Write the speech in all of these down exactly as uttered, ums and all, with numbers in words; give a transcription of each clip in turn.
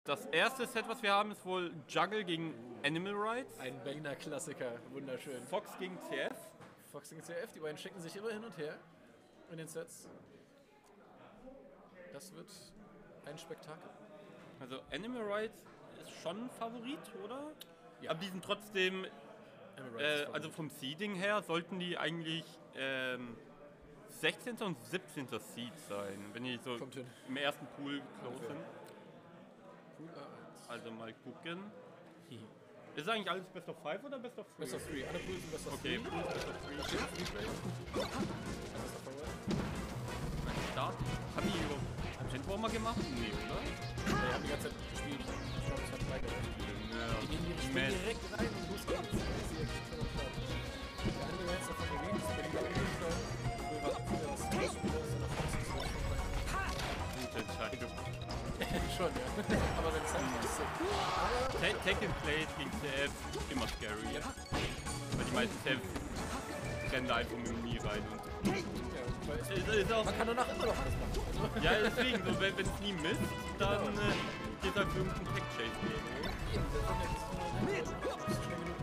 Das erste Set, was wir haben, ist wohl Juggle gegen Animal Rights. Ein Berliner Klassiker, wunderschön. Fox gegen C F. Fox gegen C F, die beiden schicken sich immer hin und her in den Sets. Das wird ein Spektakel. Also Animal Rights ist schon ein Favorit, oder? Ja. Aber die sind trotzdem, äh, also vom Seeding her, sollten die eigentlich ähm, sechzehnter und siebzehnter Seed sein, wenn die so im ersten Pool close sind. Also mal gucken. Ist es eigentlich alles Best of five oder Best of three? Best of three. Alle Pools sind Best of okay, three. Okay, Pools Best of three. Start. Haben die überhaupt Gentwarmer mal gemacht? Nee, oder? Ja, die haben die ganze Zeit gespielt. Ich glaube, es hat drei gemacht. Ja. Die gehen hier Matt. direkt rein und los geht's. Das ist hier echt schon am Start. Der andere jetzt davon bewegt, ist Berliner Unifall. Wir warten wieder was Spieler ist in der Fox ist schon Gute Entscheidung. schon, ja. Aber wenn es halt nicht ist. Aber Take and Play gegen C F immer scary. Ja. Weil die meisten C F rennen da einfach mit dem Knie rein und. Ja, weil es ist, ist auch, man kann danach immer noch alles machen. Also ja, deswegen, so, wenn es nie misst, dann genau. äh, geht halt für irgendeinen Tech-Chase oder so. Eben, der kommt jetzt schnell genug.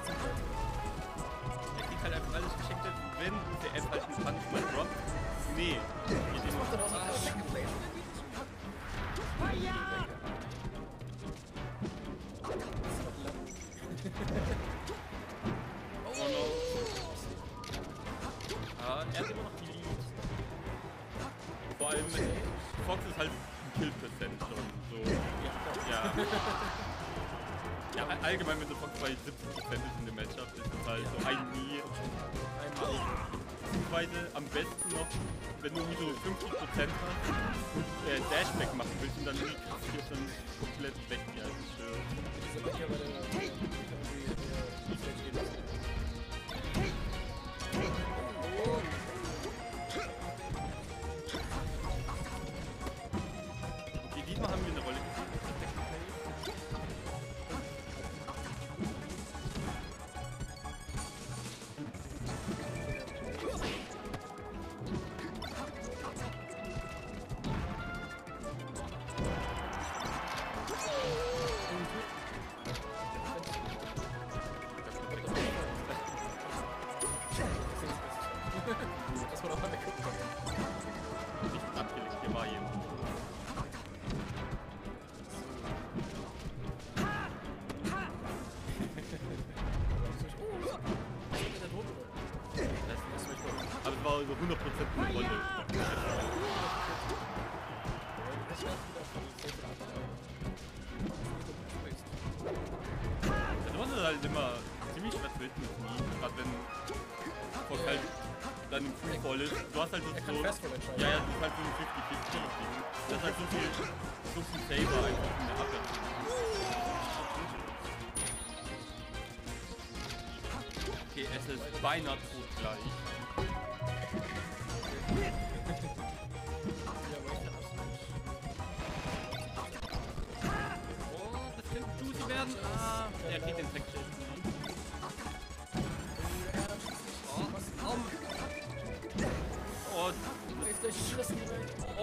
Der kriegt halt einfach alles geschenkt, wenn C F halt einen Punch mal droppt. Nee. Das macht dann auch so ein Second-Play. Feuer! Oh no. Ah, er hat immer noch die Lead. Vor allem, Fox ist halt ein Kill-Prozent schon. So. Ja. Ja, allgemein, wenn du Fox bei siebzig Prozent ist in dem Matchup, ist es halt so ein Nie. Einmal. Beziehungsweise am besten noch, wenn du irgendwie so fünfzig Prozent hast und äh, Dashback machen willst und dann nie kassierst, dann komplett weg. Ja, das ist schön. Diese Becher bei der Okay, diesmal haben wir eine Rolle gesehen. Das war doch mal weggeguckt. Nicht abgelegt, hier war jemand. Aber es war so hundert Prozent eine Rolle. Das war halt immer ziemlich schwer zu hitten, gerade wenn Fox halt dann im Freefall ist. Du hast halt so, so ja, ja, das ist halt so ein fifty fifty Ding. Das ist halt so viel, so viel Saber einfach in der Abwehr. Okay, es ist beinahe tot gleich. Oh, das könnte juicy werden. Ah, er kriegt den Tech-Chase. Oh, komm. Oh, oh,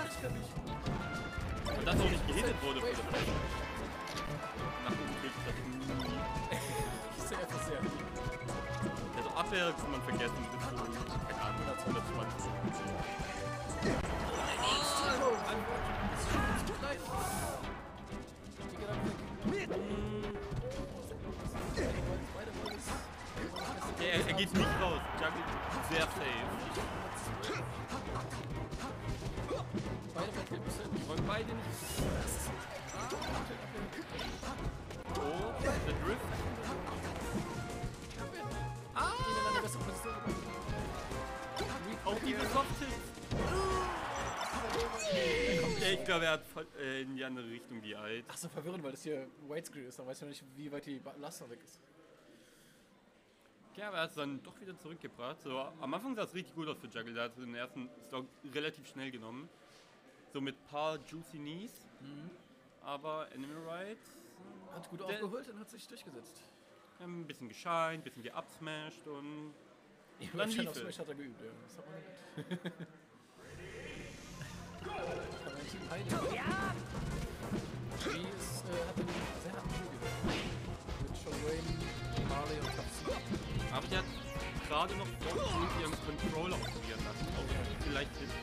was? Und das auch nicht gehittet wurde für das Feld. Nach oben kriegt das nie. Sehr, sehr lieb. Also Abwehr kann man vergessen, bis so, keine Ahnung, hundertzwanzig. Ja, er, er geht nicht raus. Juggle sehr safe. Beide bei Die wollen beide nicht. Oh, der Drift. Ah! Auch diese Soft-Hits. Ja, ich glaube, er hat äh, in die andere Richtung die Eid. Ach so, verwirrend, weil das hier Widescreen ist. Dann weiß man nicht, wie weit die Belastung weg ist. Ja, aber er hat es dann doch wieder zurückgebracht. So, am Anfang sah es richtig gut aus für Juggle. Der hat den ersten Stock relativ schnell genommen. So mit ein paar Juicy Knees. Mhm. Aber Animal Rights hat gut aufgeholt und hat sich durchgesetzt. Ein bisschen gescheint, ein bisschen geupsmashed und ja, dann lief es. Upsmash hat er geübt, ja. Das hat man geübt. Ja! Wie gerade noch Fox mit ihrem Controller ausprobieren lassen. Ob es vielleicht hilft.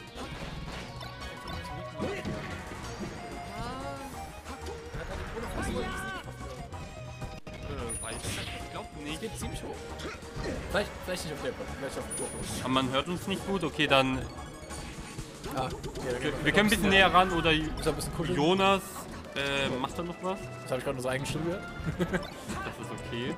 Äh, weiß ich nicht. Ich glaube Es nicht. geht ziemlich hoch. Vielleicht, vielleicht nicht auf der Platte, vielleicht auf dem Turbo. Aber man hört uns nicht gut. Okay, dann. Ah, ja, Wir, wir können ein bisschen näher ran oder Muss ein bisschen kuscheln. Jonas. Äh, macht er noch was? Das habe ich gerade nur so eigene Stimme gehört. Das ist okay.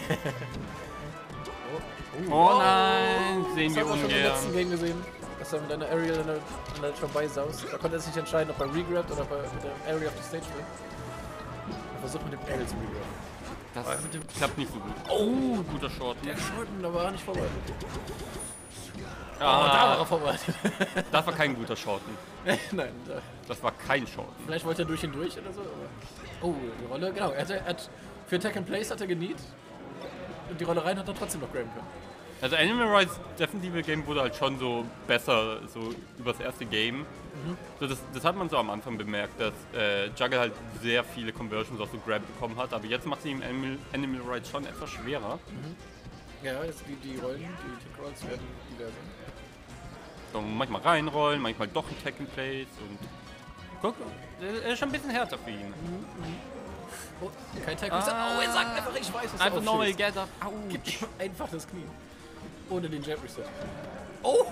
Oh, Oh nein, sehen das wir haben wir schon im letzten ungern. Game gesehen. Dass er mit einer Aerial an der, an der vorbeisaust. Da konnte er sich nicht entscheiden, ob er regrabt oder ob er mit der Aerial auf die Stage will. Er versucht mit dem Aerial zu regraben. Das klappt nicht so gut. Oh, guter Short. Der Shorten, da war er nicht vorbereitet. Oh, da Ah, war er vorbereitet. das war kein guter Shorten. Nein, da, Das war kein Shorten. vielleicht wollte er durch ihn durch oder so. Aber oh, die Rolle, genau. Er hat, er hat, für Attack and Place hat er geniet. Und die Rolle rein hat er trotzdem noch graben können. Also Animal Rights defensive Game wurde halt schon so besser, so übers erste Game. Mhm. So, das, das hat man so am Anfang bemerkt, dass äh, Juggle halt sehr viele Conversions auf so Grab bekommen hat, aber jetzt macht sie ihm Animal, Animal Rights schon etwas schwerer. Ja, jetzt die, die Rollen, die Tick Rolls werden diverser. So, manchmal reinrollen, manchmal doch ein Tag in Place und guck, er ist schon ein bisschen härter für ihn. Oh, kein Tag. Ah. Oh, er sagt einfach, ich weiß, was Einfach er normal aufschießt. get up. Au. Gib ihm einfach das Knie. Ohne den Jump Reset. Oh!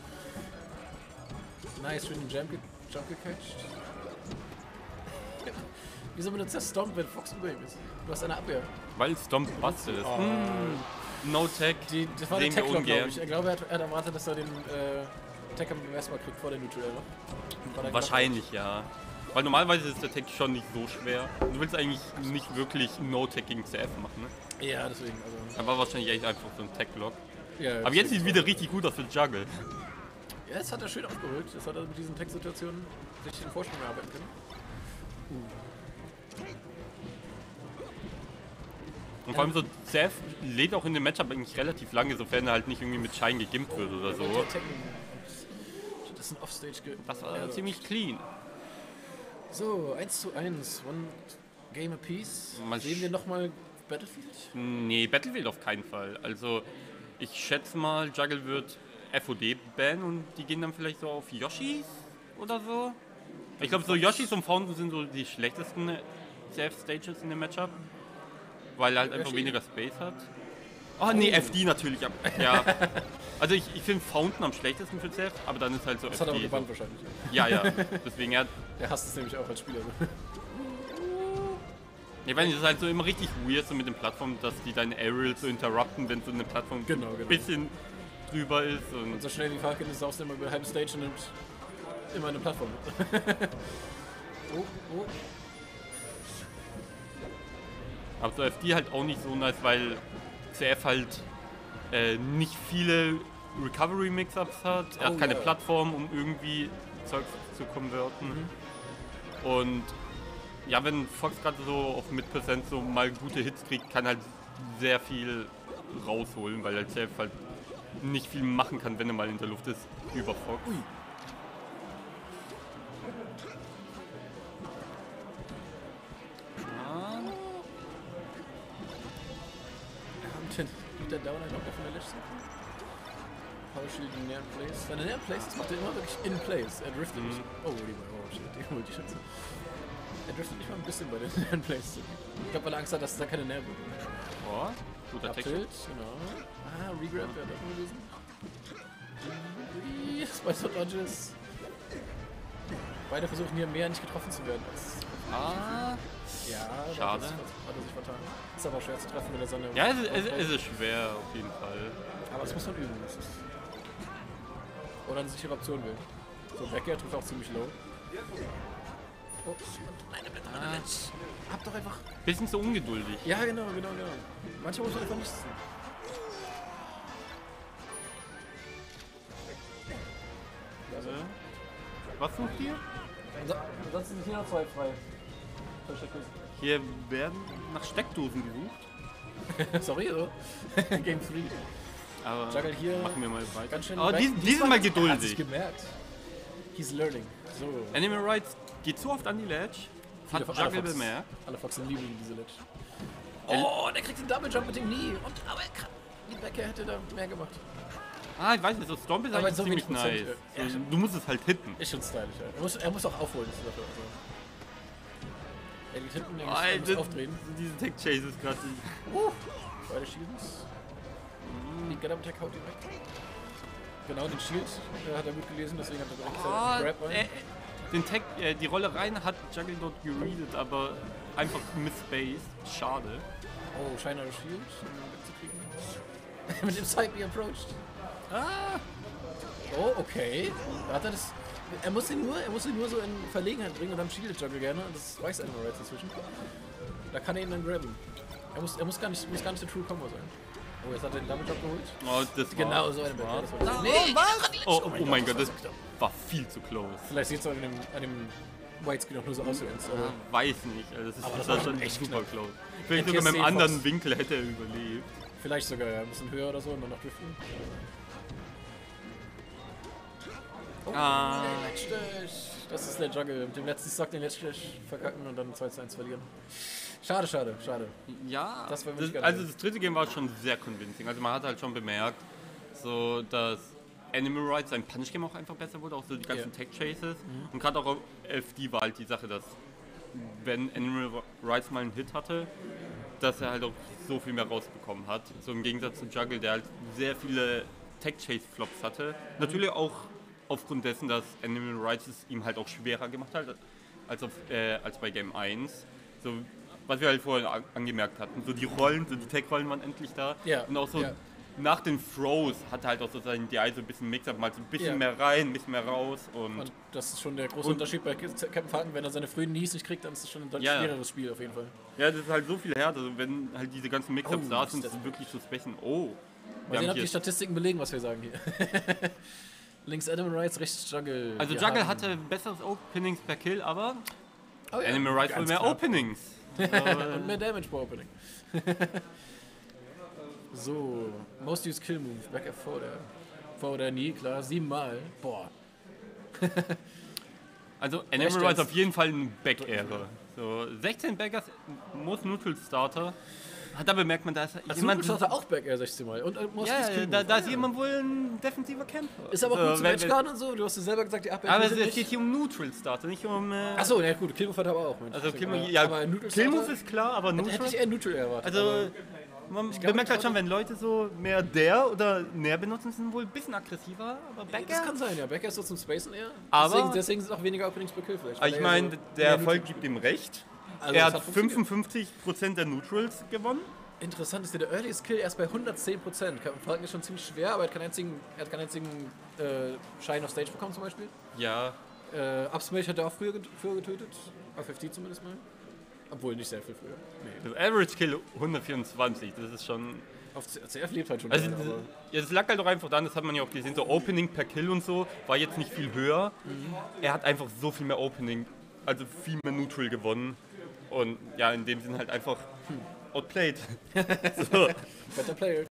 Nice, schön den Jump, ge Jump gecatcht. Wieso benutzt der Stomp, wenn Fox im Game ist? Du hast eine Abwehr. Weil Stomp busted ist. Mm, no Tag. Die, das war der sehen wir Tech-Lock, glaube ungern. ich. Ich glaube, er hat, er hat erwartet, dass er den äh, Tech am ersten Mal kriegt vor der Neutral. Ne? Wahrscheinlich, ja. Weil normalerweise ist der Tag schon nicht so schwer. Du willst eigentlich nicht wirklich No-Tag gegen C F machen, ne? Ja, deswegen. Also, Da war wahrscheinlich echt einfach so ein Tag-Lock. ja, Aber jetzt sieht es wieder richtig gut aus für Juggle. Ja, das hat er schön aufgeholt. Das hat er mit diesen Tech-Situationen sich den Vorsprung erarbeiten können. Und vor allem so, C F lädt auch in dem Matchup eigentlich relativ lange, sofern er halt nicht irgendwie mit Shine gegimpt wird oder so. Das ist ein Offstage. ge- Das war Ja, ziemlich clean. So, eins zu eins. One Game apiece. Mal Sehen sch- wir nochmal Battlefield? Nee, Battlefield auf keinen Fall. Also, ich schätze mal, Juggle wird F O D bannen und die gehen dann vielleicht so auf Yoshis oder so. Ich glaube, so Yoshis und Fountain sind so die schlechtesten C F-Stages in dem Matchup, weil er halt einfach Yoshi? weniger Space hat. Oh nee, F D natürlich. ab- Ja. Also ich, ich finde Fountain am schlechtesten für C F, aber dann ist halt so Das hat er aber F D. gebannt wahrscheinlich. Ja, ja. Deswegen, er, Der hasst es nämlich auch als Spieler. ich weiß nicht, das ist halt so immer richtig weird so mit den Plattformen, dass die deine Aerials so interrupten, wenn so eine Plattform Genau, ein genau. bisschen drüber ist. Und Und so schnell wie Falcon ist, saust du immer über die halbe Stage und nimmt immer eine Plattform mit. oh, oh. Aber so F D halt auch nicht so nice, weil C F halt äh, nicht viele Recovery-Mix-Ups hat. Er Oh, hat keine ja. Plattform, um irgendwie Zeugs zu konverten. Und ja, wenn Fox gerade so auf Mid-Percent so mal gute Hits kriegt, kann halt sehr viel rausholen, weil halt C F halt nicht viel machen kann, wenn er mal in der Luft ist, über Fox. Ui. Ah. Und den, mit der Downer noch von der letzten. Power Shield in Nair Place. Seine Nair Place, das macht er immer wirklich in Place. Er driftet nicht. Oh, die oh shit, die holt die Schütze. Er driftet nicht mal ein bisschen bei den Nair Place. Ich glaube, weil er Angst hat, dass es da keine Nair wird. Oh, guter Text. Abtilt, genau. Ah, Regrab wäre doch gewesen. Ui, Spicer Dodges. Beide versuchen hier mehr nicht getroffen zu werden als. Ah. Ja, da Schade. Hat er sich ver- hat er sich vertan. Ist aber schwer zu treffen mit der Sonne. Ja, es ist, es, ist- es ist schwer auf jeden Fall. Aber das muss man üben. Das ist oder eine sichere Option wählen. So, Becker trifft auch ziemlich low. Oh, und nein, der bleibt ah. an der Ledge. Hab doch einfach. Bisschen zu ungeduldig. Ja, genau, genau, genau. Manchmal muss man einfach nichts tun. Also, Was sucht ihr? ansonsten sind hier noch zwei frei. Hier werden nach Steckdosen gesucht. Sorry, so. Game drei. Aber Juggle hier. machen wir mal weiter. Ganz schön Aber weit- dies, diesmal mal hat sich geduldig. gemerkt. He's learning. So. Animal Rights geht zu oft an die Ledge. Hat Viele- Juggle alle Fox- bemerkt. Alle Foxen lieben diese Ledge. Oh, der kriegt den Double Jump mit dem Knie. Und, aber er kann. die Becker hätte da mehr gemacht. Ah, ich weiß nicht, so Stomp ist Aber eigentlich so ziemlich wenig nice. Prozent, So, äh, ja. du musst es halt hitten. Ist schon stylisch, ja. Er muss, er muss auch aufholen, das ist dafür. Also. Er geht hinten, er muss, er muss Alter, aufdrehen. diese Tech Chases gerade. Uh, beide Shields. Die Get Up Attack haut ihn weg. Genau, den Shield äh, hat er gut gelesen, deswegen hat er direkt Oh, seinen Grab rein. äh, den Tech, äh, die Rolle rein hat Juggle dort gereadet, aber einfach misspaced. Schade. Oh, Shiner Shield, um ihn wegzukriegen. Mit dem Side approached. Ah! Oh, okay. Da hat er das. Er muss ihn nur, er muss ihn nur so in Verlegenheit bringen und dann Shield Juggle gerne. Und das weiß Animal Rights inzwischen. Da kann er ihn dann grabben. Er muss, er muss gar nicht, muss gar nicht der True Combo sein. Oh, jetzt hat er den Damage abgeholt. Oh, das Genau, war, so eine Back. war, Das war war, nee, was? Oh, oh, oh mein Gott, Gott, das das war war viel zu close. Vielleicht sieht es an dem, an dem Whitescreen auch nur so aus, als aber Weiß nicht, also das ist, Aber das das war war schon schon echt super knapp. close. Vielleicht N T S sogar mit einem Fox. anderen Winkel hätte er überlebt. vielleicht sogar ja, ein bisschen höher oder so und dann noch driften. Oh, Ah. der Letztlich. Das ist der Juggle. Mit dem letzten Stock den letztlich verkacken und dann zwei zu eins verlieren. Schade, schade, schade. Ja, Das war das, wirklich geil. also das dritte Game war schon sehr convincing. Also man hat halt schon bemerkt, so dass Animal Rights sein Punch Game auch einfach besser wurde, auch so die ganzen Ja. Tech Chases. Und gerade auch auf F D war halt die Sache, dass wenn Animal Rights mal einen Hit hatte, dass er halt auch so viel mehr rausbekommen hat. So im Gegensatz zu Juggle, der halt sehr viele Tech Chase Flops hatte. Natürlich auch aufgrund dessen, dass Animal Rights es ihm halt auch schwerer gemacht hat als, auf, äh, als bei Game eins. So, was wir halt vorhin a- angemerkt hatten, so die Rollen, so die Tech-Rollen waren endlich da. Ja, Und auch so ja. nach den Throws hat er halt auch so sein D I so ein bisschen Mix-Up, mal so ein bisschen Ja. mehr rein, ein bisschen mehr raus. Und, Und das ist schon der große Und- Unterschied bei Captain Falcon. Wenn er seine frühen Knees nicht kriegt, dann ist es schon ein deutlich Ja. schwereres Spiel auf jeden Fall. ja, das ist halt so viel härter. Also wenn halt diese ganzen Mix-Ups Oh, da ist sind, das ist es wirklich zu sprechen. Oh, Mal wir sehen, haben ob die hier, Statistiken belegen, was wir sagen hier. Links Animal Rights, rechts Juggle. also Wir Juggle haben- hatte besseres Openings per Kill, aber Oh ja, Animal Rights wohl ganz mehr knapp. Openings. Und mehr Damage pro Opening. So, Most Used Kill Move, Back F vor der, vor der Knee, klar, siebenmal. Boah. Also Animal Echt Rights jetzt? auf jeden Fall ein Back-Ära. So, sechzehn Backers, Most Neutral Starter. Hat da bemerkt man, da ist Als jemand... jemand hat er auch Back Air sechzehn Mal. Und äh, Most Ja, Used Kill da, Move. da ist Ah, ja. jemand wohl ein defensiver Camper. Ist aber auch So, gut zum wenn- Edgeguard und so. Du hast ja selber gesagt, die Up Aber es es geht hier um Neutral Starter, nicht um... Äh, Achso, ja gut, Killmove hat er aber auch. Mensch. also Killmove, aber, ja, aber Neutral Killmove Starter ist klar, aber hätte Neutral... ich eher Neutral erwartet. Also, aber- man glaub, bemerkt halt ich schon, wenn Leute so mehr der oder näher benutzen, sind wohl ein bisschen aggressiver, aber das Backer... kann sein, ja. Back Air ist so zum Spacen eher. Aber- deswegen, deswegen sind auch weniger Openings per Kill vielleicht. weil Ich er meine, so der mehr Erfolg Neutral- gibt ihm recht. Also, er das hat funktioniert. fünfundfünfzig Prozent der Neutrals gewonnen. Interessant ist, der Earliest Kill erst bei hundertzehn Prozent. Falcon ist schon ziemlich schwer, aber er hat keinen einzigen, er hat keinen einzigen äh, Shine auf Stage bekommen zum Beispiel. Ja, Äh, Upsmash hat er auch früher, get früher getötet. Auf F D zumindest mal. Obwohl nicht sehr viel früher. Nee. das Average Kill hundertvierundzwanzig, das ist schon... Auf C C F lebt halt schon. Also, gerne, das, aber ja, das lag halt auch einfach daran, das hat man ja auch gesehen, so Opening per Kill und so, war jetzt nicht viel höher. Er hat einfach so viel mehr Opening, also viel mehr Neutral gewonnen. Und ja, in dem Sinn halt einfach outplayed. So. better player.